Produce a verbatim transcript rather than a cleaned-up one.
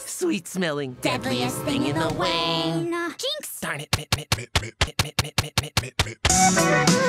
Sweet-smelling, deadliest thing in the Wayne. Jinx! Darn it. Mit, mit, mit, mit, mit, mit, mit, mit, mit, mit.